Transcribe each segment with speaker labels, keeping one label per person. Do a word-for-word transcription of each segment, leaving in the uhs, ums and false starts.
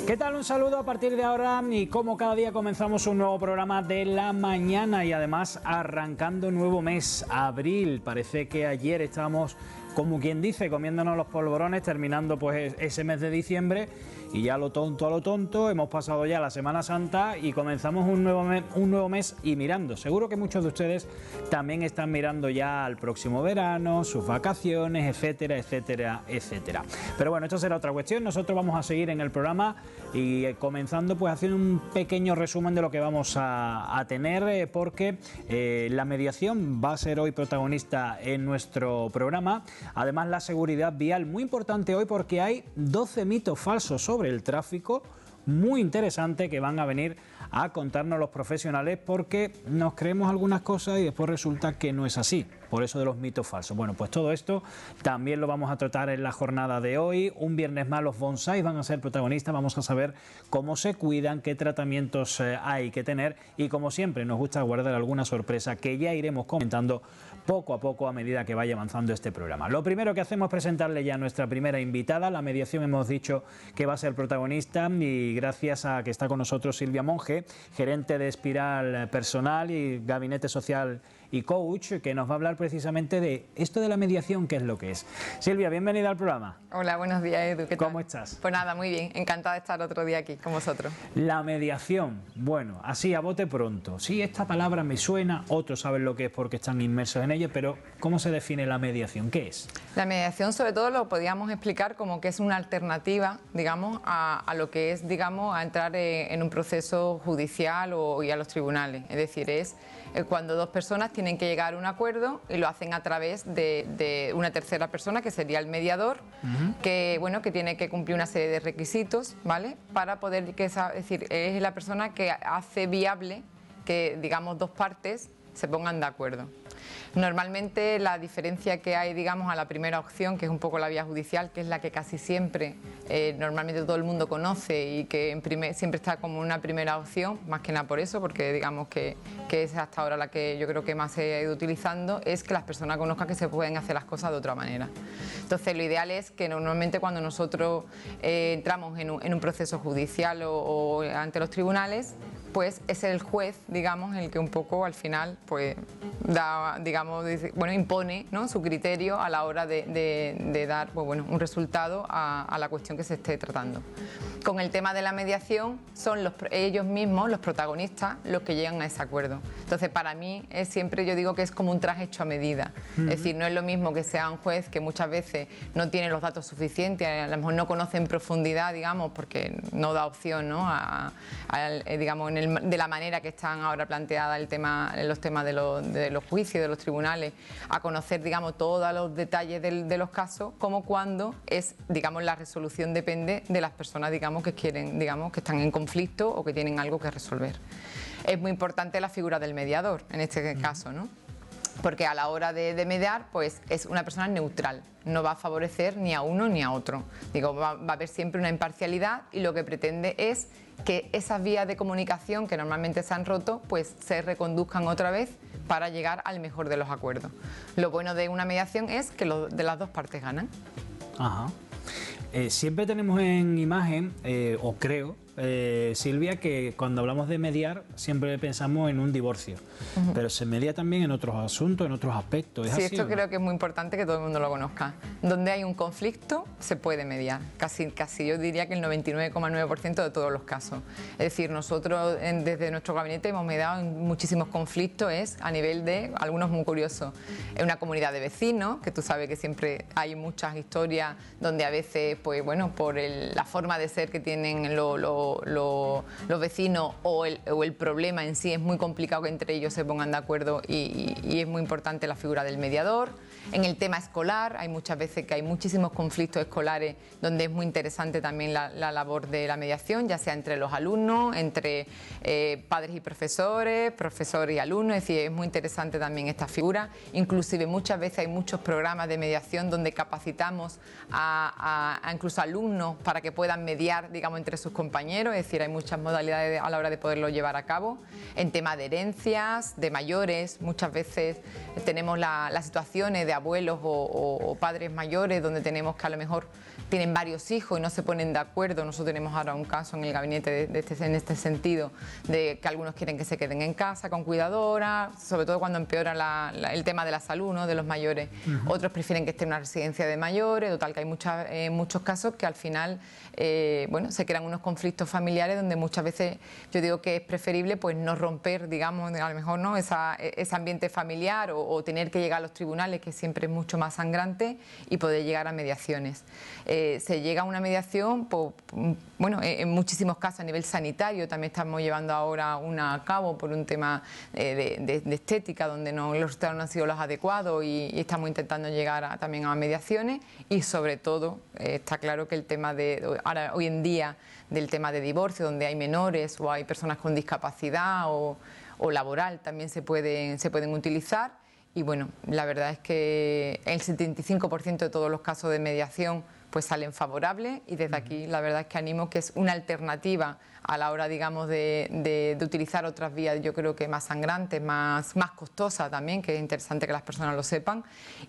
Speaker 1: ¿Qué tal? Un saludo a partir de ahora y como cada día comenzamos un nuevo programa de la mañana y además arrancando nuevo mes, abril. Parece que ayer estábamos, como quien dice, comiéndonos los polvorones, terminando pues ese mes de diciembre y ya lo tonto a lo tonto, hemos pasado ya la Semana Santa y comenzamos un nuevo mes, un nuevo mes y mirando. Seguro que muchos de ustedes también están mirando ya al próximo verano, sus vacaciones, etcétera, etcétera, etcétera. Pero bueno, esto será otra cuestión. Nosotros vamos a seguir en el programa y eh, comenzando pues haciendo un pequeño resumen de lo que vamos a, a tener eh, porque eh, la mediación va a ser hoy protagonista en nuestro programa. Además, la seguridad vial, muy importante hoy porque hay doce mitos falsos sobre el tráfico, muy interesante, que van a venir a contarnos los profesionales porque nos creemos algunas cosas y después resulta que no es así. Por eso de los mitos falsos. Bueno, pues todo esto también lo vamos a tratar en la jornada de hoy. Un viernes más los bonsáis van a ser protagonistas. Vamos a saber cómo se cuidan, qué tratamientos eh, hay que tener y como siempre nos gusta guardar alguna sorpresa que ya iremos comentando poco a poco a medida que vaya avanzando este programa. Lo primero que hacemos es presentarle ya a nuestra primera invitada. La mediación hemos dicho que va a ser protagonista y gracias a que está con nosotros Silvia Monge, gerente de Espiral Personal y Gabinete Social y Coach, que nos va a hablar precisamente de esto de la mediación, qué es lo que es. Silvia, bienvenida al programa.
Speaker 2: Hola, buenos días, Edu. ¿Qué tal?
Speaker 1: ¿Cómo estás?
Speaker 2: Pues nada, muy bien. Encantada de estar otro día aquí con vosotros.
Speaker 1: La mediación, bueno, así a bote pronto. Sí, esta palabra me suena, otros saben lo que es porque están inmersos en ella, pero ¿cómo se define la mediación? ¿Qué es?
Speaker 2: La mediación, sobre todo, lo podríamos explicar como que es una alternativa, digamos, a, a lo que es, digamos, a entrar en, en un proceso judicial o y a los tribunales. Es decir, es eh, cuando dos personas tienen que llegar a un acuerdo y lo hacen a través de, de una tercera persona, que sería el mediador, uh-huh. que bueno que tiene que cumplir una serie de requisitos, ¿vale? Para poder, que esa, es decir, es la persona que hace viable que, digamos, dos partes se pongan de acuerdo. Normalmente la diferencia que hay, digamos, a la primera opción, que es un poco la vía judicial, que es la que casi siempre, eh, normalmente todo el mundo conoce y que en primer, siempre está como una primera opción, más que nada por eso, porque digamos que, que es hasta ahora la que yo creo que más se ha ido utilizando, es que las personas conozcan que se pueden hacer las cosas de otra manera. Entonces lo ideal es que normalmente cuando nosotros eh, entramos en un, en un proceso judicial o, o ante los tribunales, pues es el juez, digamos, el que un poco al final pues da, digamos, dice, bueno, impone, ¿no?, su criterio a la hora de, de, de dar pues, bueno, un resultado a, a la cuestión que se esté tratando. Con el tema de la mediación son los, ellos mismos, los protagonistas, los que llegan a ese acuerdo. Entonces, para mí, es siempre yo digo que es como un traje hecho a medida. Uh-huh. Es decir, no es lo mismo que sea un juez que muchas veces no tiene los datos suficientes, a lo mejor no conoce en profundidad, digamos, porque no da opción, ¿no?, a, a, digamos, en el, de la manera que están ahora planteadas el tema, los temas de los, de los juicios, de los tribunales, a conocer, digamos, todos los detalles de, de los casos, como cuando es, digamos, la resolución depende de las personas, digamos, que quieren, digamos, que están en conflicto o que tienen algo que resolver. Es muy importante la figura del mediador en este caso, ¿no? Porque a la hora de, de mediar, pues es una persona neutral, no va a favorecer ni a uno ni a otro. Digo, va, va a haber siempre una imparcialidad y lo que pretende es que esas vías de comunicación que normalmente se han roto, pues se reconduzcan otra vez para llegar al mejor de los acuerdos. Lo bueno de una mediación es que lo, de las dos partes ganan.
Speaker 1: Ajá. Eh, siempre tenemos en imagen, eh, o creo, eh, Silvia, que cuando hablamos de mediar siempre pensamos en un divorcio, uh-huh. pero se media también en otros asuntos, en otros aspectos. ¿Es
Speaker 2: sí,
Speaker 1: así,
Speaker 2: esto
Speaker 1: no?
Speaker 2: Creo que es muy importante que todo el mundo lo conozca. Donde hay un conflicto se puede mediar, casi, casi yo diría que el noventa y nueve coma nueve por ciento de todos los casos. Es decir, nosotros en, desde nuestro gabinete hemos mediado en muchísimos conflictos, es a nivel de, algunos muy curiosos, en una comunidad de vecinos, que tú sabes que siempre hay muchas historias donde a veces, pues bueno, por el, la forma de ser que tienen lo, lo, lo, los vecinos o el, o el problema en sí, es muy complicado que entre ellos se pongan de acuerdo y, y, y es muy importante la figura del mediador. En el tema escolar, hay muchas veces que hay muchísimos conflictos escolares donde es muy interesante también la, la labor de la mediación, ya sea entre los alumnos, entre eh, padres y profesores, profesores y alumnos, es decir, es muy interesante también esta figura. Inclusive muchas veces hay muchos programas de mediación donde capacitamos a, a, a incluso alumnos para que puedan mediar, digamos, entre sus compañeros. compañeros, es decir, hay muchas modalidades a la hora de poderlo llevar a cabo. En tema de herencias, de mayores, muchas veces tenemos la, las situaciones de abuelos o, o, o padres mayores donde tenemos que a lo mejor tienen varios hijos y no se ponen de acuerdo. Nosotros tenemos ahora un caso en el gabinete de, de este, en este sentido, de que algunos quieren que se queden en casa con cuidadora, sobre todo cuando empeora la, la, el tema de la salud, ¿no?, de los mayores. Uh-huh. Otros prefieren que esté en una residencia de mayores, total que hay muchas, eh, muchos casos que al final eh, bueno, se crean unos conflictos familiares donde muchas veces yo digo que es preferible pues no romper, digamos, a lo mejor no Esa, ese ambiente familiar o, o tener que llegar a los tribunales, que siempre es mucho más sangrante, y poder llegar a mediaciones. Eh, se llega a una mediación, pues, bueno, en muchísimos casos a nivel sanitario, también estamos llevando ahora una a cabo por un tema eh, de, de, de estética, donde no, los resultados no han sido los adecuados y, y estamos intentando llegar a, también a mediaciones, y sobre todo eh, está claro que el tema de, ahora hoy en día, del tema de divorcio, donde hay menores o hay personas con discapacidad o, o laboral, también se pueden, se pueden utilizar. Y bueno, la verdad es que el setenta y cinco por ciento de todos los casos de mediación pues salen favorables, y desde aquí la verdad es que animo que es una alternativa a la hora, digamos, de, de, de utilizar otras vías, yo creo que más sangrantes, más, más costosas también, que es interesante que las personas lo sepan,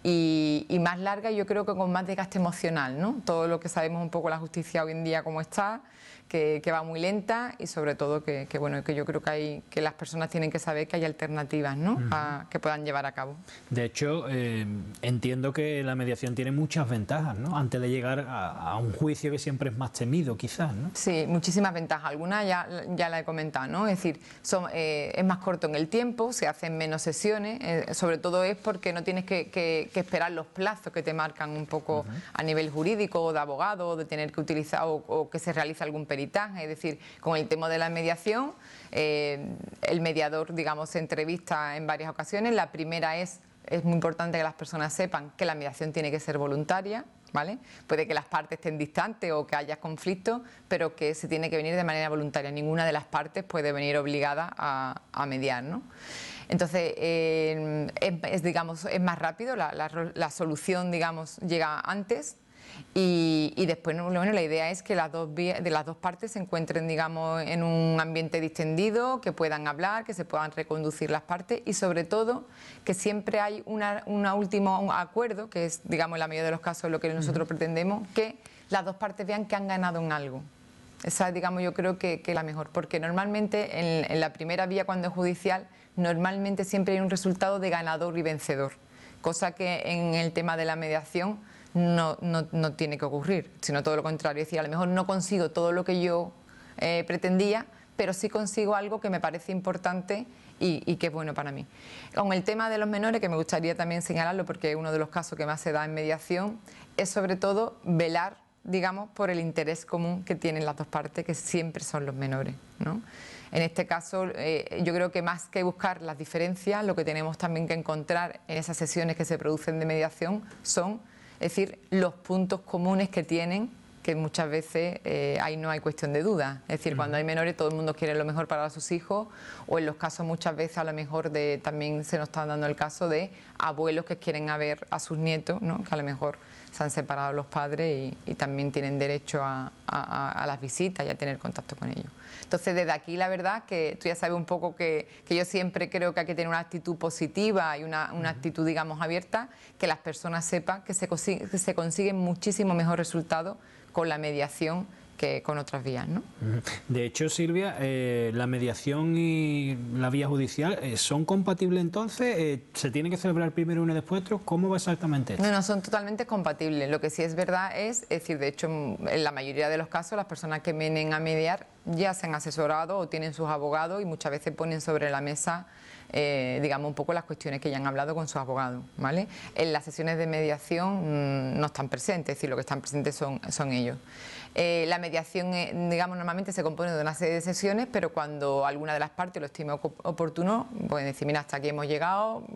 Speaker 2: y, y más larga, yo creo que con más desgaste emocional, ¿no? Todo lo que sabemos un poco la justicia hoy en día cómo está, que, que va muy lenta, y sobre todo que, que, bueno, que yo creo que, hay, que las personas tienen que saber que hay alternativas, ¿no?, uh-huh, a, que puedan llevar a cabo.
Speaker 1: De hecho, eh, entiendo que la mediación tiene muchas ventajas, ¿no?, antes de llegar a, a un juicio que siempre es más temido, quizás, ¿no?
Speaker 2: Sí, muchísimas ventajas. Algunas ya, ya la he comentado, ¿no? Es decir, son, eh, es más corto en el tiempo, se hacen menos sesiones, eh, sobre todo es porque no tienes que, que, que esperar los plazos que te marcan un poco, uh-huh, a nivel jurídico o de abogado, de tener que utilizar o, o que se realice algún peritaje. Es decir, con el tema de la mediación, eh, el mediador, digamos, se entrevista en varias ocasiones. La primera es, es muy importante que las personas sepan que la mediación tiene que ser voluntaria, ¿vale? Puede que las partes estén distantes o que haya conflictos, pero que se tiene que venir de manera voluntaria. Ninguna de las partes puede venir obligada a, a mediar, ¿no? Entonces, eh, es, es, digamos, es más rápido, la, la, la solución, digamos, llega antes. Y, y después, bueno, la idea es que las dos, vías, de las dos partes se encuentren, digamos, en un ambiente distendido, que puedan hablar, que se puedan reconducir las partes, y sobre todo que siempre hay una, una último acuerdo, que es, digamos, en la mayoría de los casos lo que nosotros, uh-huh, pretendemos, que las dos partes vean que han ganado en algo. Esa, digamos, yo creo que, que es la mejor, porque normalmente en, en la primera vía, cuando es judicial, normalmente siempre hay un resultado de ganador y vencedor, cosa que en el tema de la mediación No, no, no tiene que ocurrir, sino todo lo contrario. Es decir, a lo mejor no consigo todo lo que yo eh, pretendía, pero sí consigo algo que me parece importante y, y que es bueno para mí. Con el tema de los menores, que me gustaría también señalarlo porque es uno de los casos que más se da en mediación, es sobre todo velar, digamos, por el interés común que tienen las dos partes, que siempre son los menores, ¿no? En este caso, eh, yo creo que más que buscar las diferencias, lo que tenemos también que encontrar en esas sesiones que se producen de mediación son, es decir, los puntos comunes que tienen, que muchas veces eh, ahí no hay cuestión de duda. Es decir, uh-huh, cuando hay menores todo el mundo quiere lo mejor para sus hijos, o en los casos muchas veces a lo mejor de, también se nos está dando el caso de abuelos que quieren a ver a sus nietos, ¿no?, que a lo mejor se han separado los padres y, y también tienen derecho a, a, a las visitas y a tener contacto con ellos. Entonces, desde aquí, la verdad, que tú ya sabes un poco que, que yo siempre creo que hay que tener una actitud positiva y una, una actitud, digamos, abierta, que las personas sepan que se, consigue, que se consiguen muchísimo mejor resultados con la mediación que con otras vías, ¿no?
Speaker 1: De hecho, Silvia, eh, la mediación y la vía judicial eh, ¿son compatibles entonces? Eh, ¿Se tiene que celebrar primero uno y después otro? ¿Cómo va exactamente esto?
Speaker 2: No, no, son totalmente compatibles. Lo que sí es verdad es, es decir, de hecho, en la mayoría de los casos las personas que vienen a mediar ya se han asesorado o tienen sus abogados y muchas veces ponen sobre la mesa, eh, digamos, un poco las cuestiones que ya han hablado con sus abogados, ¿vale? En las sesiones de mediación mmm, no están presentes, es decir, lo que están presentes son, son ellos. Eh, la mediación, eh, digamos, normalmente se compone de una serie de sesiones, pero cuando alguna de las partes lo estime oportuno, pueden decir, mira, hasta aquí hemos llegado,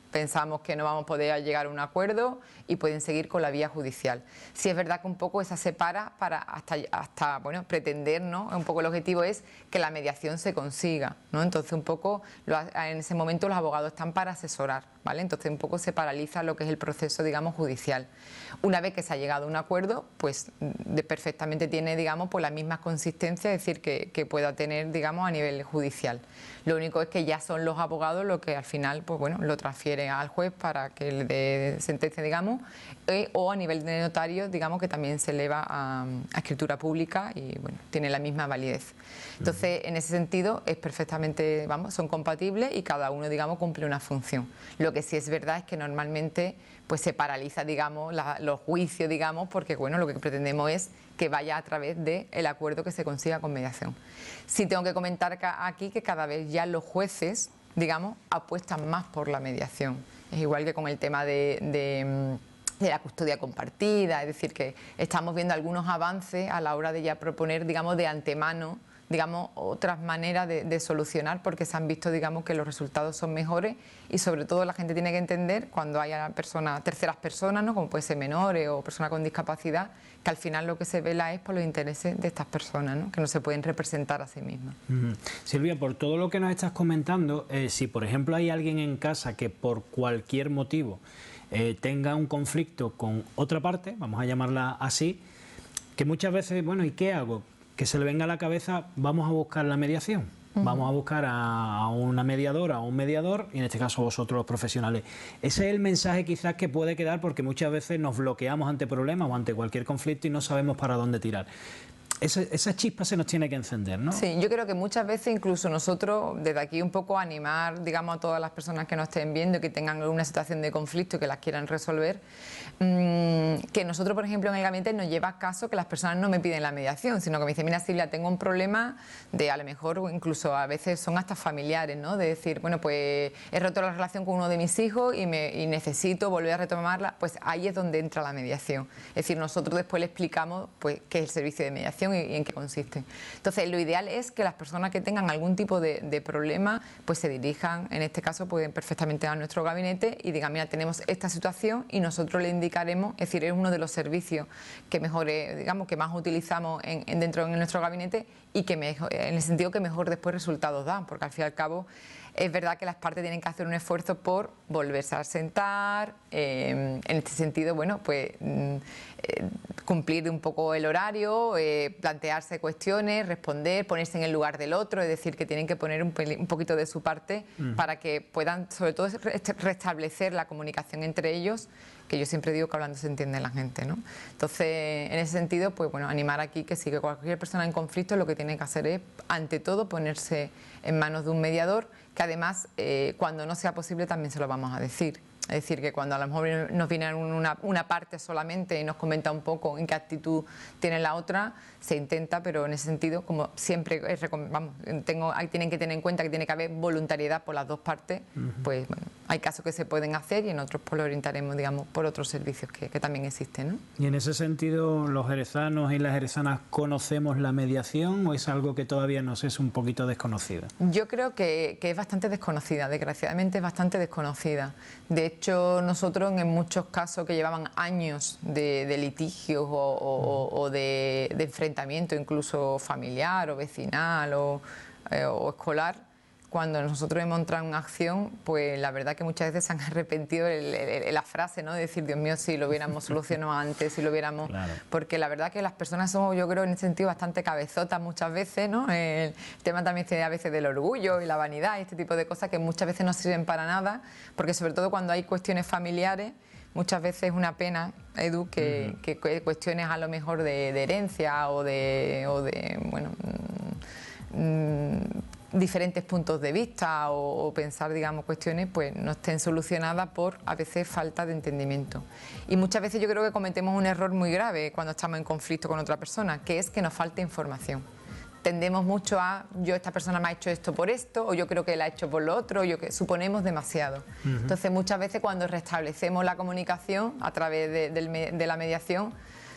Speaker 2: pensamos que no vamos a poder llegar a un acuerdo y pueden seguir con la vía judicial. Sí es verdad que un poco esa separa para hasta, hasta bueno, pretender, ¿no? Un poco el objetivo es que la mediación se consiga, ¿no? Entonces un poco lo, en ese momento los abogados están para asesorar, ¿vale? Entonces un poco se paraliza lo que es el proceso, digamos, judicial. Una vez que se ha llegado a un acuerdo, pues de, perfectamente tiene, digamos, pues la misma consistencia, es decir, que, que pueda tener, digamos, a nivel judicial. Lo único es que ya son los abogados los que al final, pues bueno, lo transfieren al juez para que le dé sentencia, digamos, eh, o a nivel de notario, digamos, que también se eleva a, a escritura pública y, bueno, tiene la misma validez. Entonces, en ese sentido, es perfectamente, vamos, son compatibles y cada uno, digamos, cumple una función. Lo que sí es verdad es que normalmente, pues se paraliza, digamos, la, los juicios, digamos, porque, bueno, lo que pretendemos es que vaya a través del acuerdo que se consiga con mediación. Sí tengo que comentar aquí que cada vez ya los jueces, digamos, apuestan más por la mediación. Es igual que con el tema de, de, de la custodia compartida, es decir, que estamos viendo algunos avances a la hora de ya proponer, digamos, de antemano, digamos, otras maneras de, de solucionar, porque se han visto, digamos, que los resultados son mejores y sobre todo la gente tiene que entender cuando haya personas, terceras personas, ¿no? Como puede ser menores o personas con discapacidad, que al final lo que se vela es por los intereses de estas personas, ¿no? Que no se pueden representar a sí mismas.
Speaker 1: Uh-huh. Silvia, por todo lo que nos estás comentando, eh, si por ejemplo hay alguien en casa que por cualquier motivo eh, tenga un conflicto con otra parte, vamos a llamarla así, que muchas veces, bueno, ¿y qué hago? Que se le venga a la cabeza, vamos a buscar la mediación, uh-huh. vamos a buscar a, a una mediadora, a un mediador, y en este caso vosotros los profesionales. Ese es el mensaje quizás que puede quedar, porque muchas veces nos bloqueamos ante problemas o ante cualquier conflicto y no sabemos para dónde tirar. Esa, esa chispa se nos tiene que encender, ¿no?
Speaker 2: Sí, yo creo que muchas veces incluso nosotros, desde aquí un poco animar, digamos, a todas las personas que nos estén viendo y que tengan alguna situación de conflicto y que las quieran resolver, mmm, que nosotros, por ejemplo, en el gabinete nos lleva caso que las personas no me piden la mediación, sino que me dicen, mira, Silvia, tengo un problema de, a lo mejor, incluso a veces son hasta familiares, ¿no? De decir, bueno, pues he roto la relación con uno de mis hijos y, me, y necesito volver a retomarla, pues ahí es donde entra la mediación. Es decir, nosotros después le explicamos, pues, qué es el servicio de mediación y en qué consiste. Entonces, lo ideal es que las personas que tengan algún tipo de, de problema, pues se dirijan, en este caso, pueden perfectamente a nuestro gabinete y digan, mira, tenemos esta situación y nosotros le indicaremos, es decir, es uno de los servicios que mejor, digamos, que más utilizamos en, en dentro de nuestro gabinete y que mejor, en el sentido que mejor después resultados dan, porque al fin y al cabo es verdad que las partes tienen que hacer un esfuerzo por volverse a sentar, eh, en este sentido, bueno, pues mm, eh, cumplir un poco el horario, eh, plantearse cuestiones, responder, ponerse en el lugar del otro, es decir, que tienen que poner un, un poquito de su parte mm. para que puedan, sobre todo, restablecer la comunicación entre ellos, que yo siempre digo que hablando se entiende la gente, ¿no? Entonces, en ese sentido, pues bueno, animar aquí que sí, que cualquier persona en conflicto lo que tiene que hacer es, ante todo, ponerse en manos de un mediador, que además, eh, cuando no sea posible, también se lo vamos a decir. Es decir, que cuando a lo mejor nos viene una, una parte solamente y nos comenta un poco en qué actitud tiene la otra, se intenta, pero en ese sentido, como siempre, es, vamos, tengo, hay, tienen que tener en cuenta que tiene que haber voluntariedad por las dos partes, uh-huh. pues bueno, hay casos que se pueden hacer y en otros pues lo orientaremos, digamos, por otros servicios que, que también existen, ¿no?
Speaker 1: Y en ese sentido, ¿los jerezanos y las jerezanas conocemos la mediación o es algo que todavía nos es un poquito desconocida?
Speaker 2: Yo creo que, que es bastante desconocida, desgraciadamente es bastante desconocida. De hecho, nosotros en muchos casos que llevaban años de, de litigios o, o, o de, de enfrentamiento, incluso familiar o vecinal o, eh, o escolar, cuando nosotros hemos entrado en acción, pues la verdad que muchas veces se han arrepentido el, el, el, la frase, ¿no? De decir, Dios mío, si lo hubiéramos solucionado antes, si lo hubiéramos... Claro. Porque la verdad que las personas somos, yo creo, en ese sentido bastante cabezotas muchas veces, ¿no? El tema también a veces del orgullo y la vanidad y este tipo de cosas que muchas veces no sirven para nada, porque sobre todo cuando hay cuestiones familiares, muchas veces es una pena, Edu, que, uh-huh. que cuestiones a lo mejor de, de herencia o de, o de bueno... Mmm, diferentes puntos de vista o, o pensar, digamos, cuestiones, pues no estén solucionadas por, a veces, falta de entendimiento. Y muchas veces yo creo que cometemos un error muy grave cuando estamos en conflicto con otra persona, que es que nos falta información. Tendemos mucho a, yo esta persona me ha hecho esto por esto, o yo creo que él ha hecho por lo otro, o yo que suponemos demasiado. Uh-huh. Entonces, muchas veces cuando restablecemos la comunicación a través de, de, de la mediación,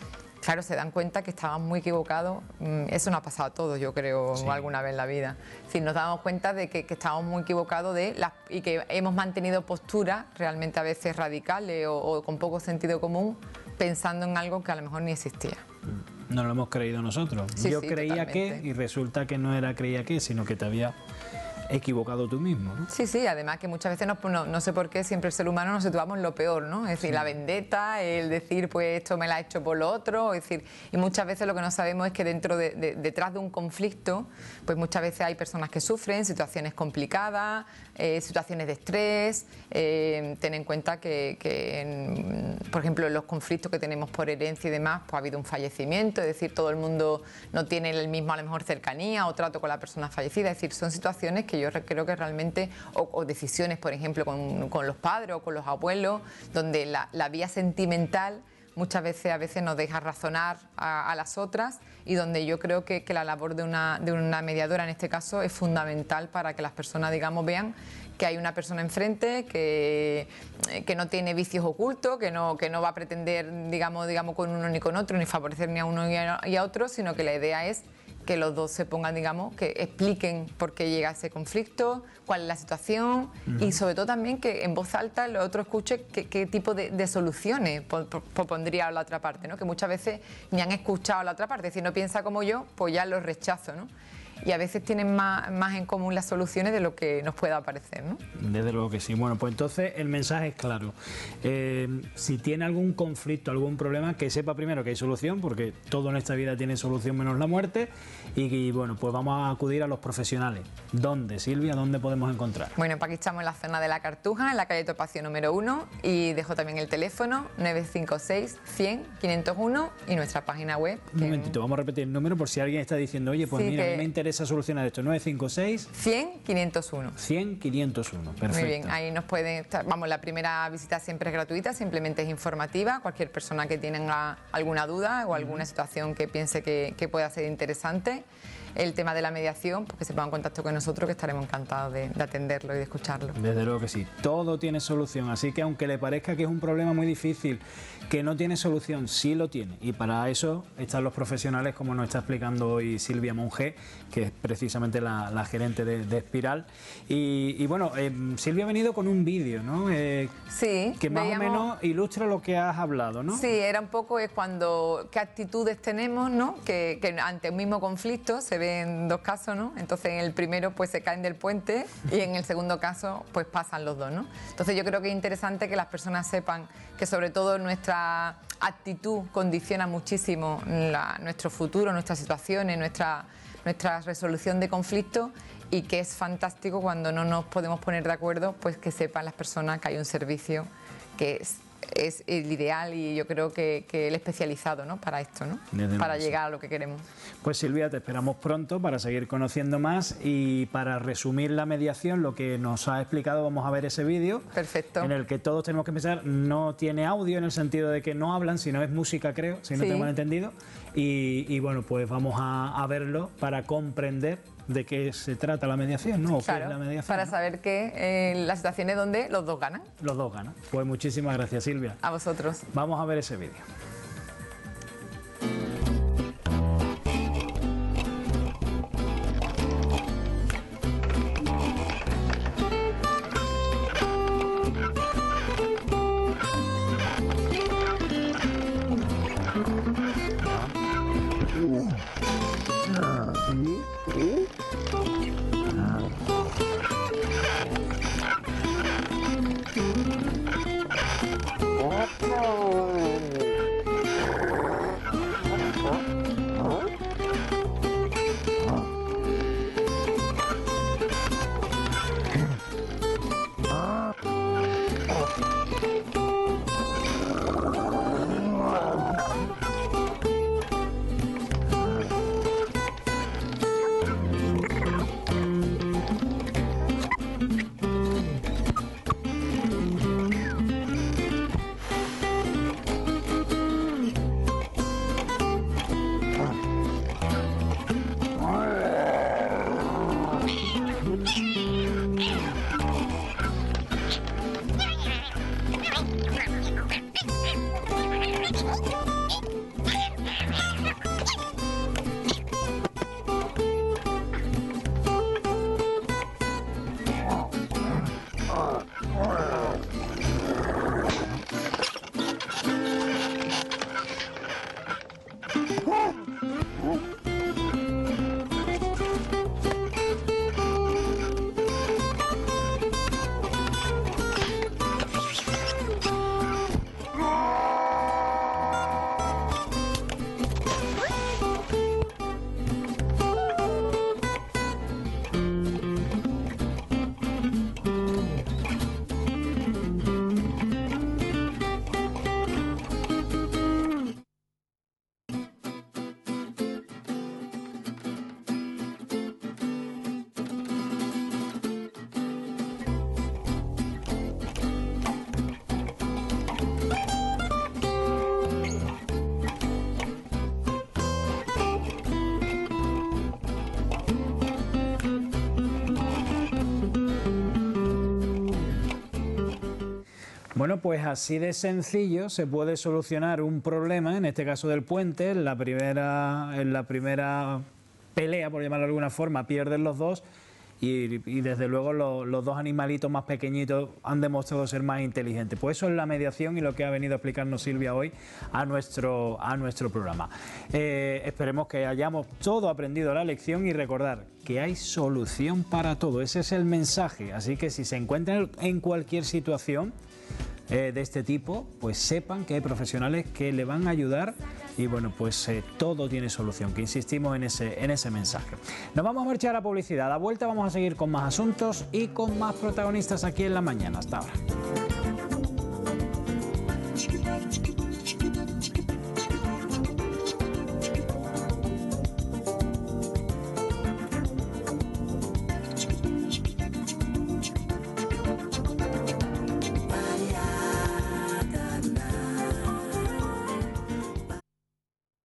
Speaker 2: claro, se dan cuenta que estaban muy equivocados. Eso nos ha pasado a todos, yo creo,
Speaker 1: Sí.
Speaker 2: alguna vez en la vida. Es decir, nos damos cuenta de que, que estábamos muy equivocados de las, y que hemos mantenido posturas realmente a veces radicales o, o con poco sentido común, pensando en algo que a lo mejor ni existía.
Speaker 1: No lo hemos creído nosotros.
Speaker 2: Sí,
Speaker 1: Yo
Speaker 2: sí,
Speaker 1: creía
Speaker 2: totalmente.
Speaker 1: que, y resulta que no era creía que, sino que te había equivocado tú mismo, ¿no?
Speaker 2: Sí, sí, además que muchas veces, no, no, no sé por qué, siempre el ser humano nos situamos en lo peor, ¿no? Es decir,
Speaker 1: Sí.
Speaker 2: la vendetta, el decir, pues esto me lo ha hecho por lo otro, es decir, y muchas veces lo que no sabemos es que dentro de, de- detrás de un conflicto, pues muchas veces hay personas que sufren situaciones complicadas, eh, situaciones de estrés, eh, ten en cuenta que, que en, por ejemplo, en los conflictos que tenemos por herencia y demás, pues ha habido un fallecimiento, es decir, todo el mundo no tiene el mismo, a lo mejor, cercanía o trato con la persona fallecida, es decir, son situaciones que yo re- creo que realmente, o, o decisiones, por ejemplo, con, con los padres o con los abuelos, donde la, la vía sentimental muchas veces a veces nos deja razonar a, a las otras, y donde yo creo que, que la labor de una, de una mediadora en este caso es fundamental para que las personas, digamos, vean que hay una persona enfrente que, que no tiene vicios ocultos, que no, que no va a pretender, digamos, digamos, con uno ni con otro, ni favorecer ni a uno ni a, y a otro, sino que la idea es que los dos se pongan, digamos, que expliquen por qué llega ese conflicto, cuál es la situación, uh-huh. y sobre todo también que en voz alta el otro escuche qué, qué tipo de, de soluciones propondría la otra parte, ¿no? Que muchas veces ni han escuchado a la otra parte. Si no piensa como yo, pues ya lo rechazo, ¿no? Y a veces tienen más, más en común las soluciones de lo que nos pueda parecer, ¿no?
Speaker 1: Desde luego que sí. Bueno, pues entonces el mensaje es claro. Eh, si tiene algún conflicto, algún problema, que sepa primero que hay solución, porque todo en esta vida tiene solución menos la muerte. Y, y bueno, pues vamos a acudir a los profesionales. ¿Dónde, Silvia? ¿Dónde podemos encontrar?
Speaker 2: Bueno, pues aquí estamos en la zona de La Cartuja, en la calle Topacio número uno, y dejo también el teléfono nueve cinco seis, cien, quinientos uno y nuestra página web.
Speaker 1: Un que... momentito, vamos a repetir el número por si alguien está diciendo, oye, pues sí, mira, que... me interesa solucionar esto. nueve cinco seis,
Speaker 2: cien, quinientos uno.
Speaker 1: cien, quinientos uno, perfecto.
Speaker 2: Muy bien, ahí nos pueden, vamos, la primera visita siempre es gratuita, simplemente es informativa. Cualquier persona que tenga alguna duda o alguna situación que piense que, que pueda ser interesante, el tema de la mediación, pues que se ponga en contacto con nosotros, que estaremos encantados de, de atenderlo y de escucharlo.
Speaker 1: Desde luego que sí, todo tiene solución, así que aunque le parezca que es un problema muy difícil, que no tiene solución, sí lo tiene, y para eso están los profesionales, como nos está explicando hoy Silvia Monge, que es precisamente la, la gerente de, de Espiral. Y, y bueno, eh, Silvia ha venido con un vídeo, ¿no? Eh,
Speaker 2: sí.
Speaker 1: Que más
Speaker 2: veíamos...
Speaker 1: o menos ilustra lo que has hablado, ¿no?
Speaker 2: Sí, era un poco es cuando, qué actitudes tenemos, ¿no? Que, que ante un mismo conflicto se ven dos casos, ¿no? Entonces en el primero pues se caen del puente y en el segundo caso pues pasan los dos, ¿no? Entonces yo creo que es interesante que las personas sepan que sobre todo nuestra actitud condiciona muchísimo la, nuestro futuro, nuestras situaciones, nuestra, nuestra resolución de conflictos, y que es fantástico cuando no nos podemos poner de acuerdo, pues que sepan las personas que hay un servicio que es es el ideal y yo creo que, que el especializado, ¿no? Para esto, ¿no?
Speaker 1: Desde
Speaker 2: para
Speaker 1: luego,
Speaker 2: llegar
Speaker 1: sí.
Speaker 2: a lo que queremos.
Speaker 1: Pues Silvia, te esperamos pronto para seguir conociendo más, y para resumir la mediación, lo que nos ha explicado, vamos a ver ese vídeo.
Speaker 2: Perfecto.
Speaker 1: En el que todos tenemos que pensar, no tiene audio en el sentido de que no hablan, sino es música, creo, si no
Speaker 2: sí.
Speaker 1: tengo mal entendido. Y, y bueno, pues vamos a, a verlo para comprender de qué se trata la mediación, ¿no? ¿O
Speaker 2: claro,
Speaker 1: qué es la mediación?
Speaker 2: Para
Speaker 1: ¿no?
Speaker 2: saber que eh, las situaciones donde los dos ganan.
Speaker 1: Los dos ganan. Pues muchísimas gracias, Silvia.
Speaker 2: A vosotros.
Speaker 1: Vamos a ver ese vídeo. Bueno, pues así de sencillo se puede solucionar un problema, en este caso del puente, en la primera, en la primera pelea, por llamarlo de alguna forma, pierden los dos y, y desde luego lo, los dos animalitos más pequeñitos han demostrado ser más inteligentes. Pues eso es la mediación y lo que ha venido a explicarnos Silvia hoy a nuestro, a nuestro programa. Eh, esperemos que hayamos todo aprendido la lección y recordar que hay solución para todo. Ese es el mensaje, así que si se encuentran en cualquier situación eh, de este tipo, pues sepan que hay profesionales que le van a ayudar y bueno, pues eh, todo tiene solución, que insistimos en ese, en ese mensaje. Nos vamos a marchar a publicidad, a la vuelta vamos a seguir con más asuntos y con más protagonistas aquí en La Mañana. Hasta ahora.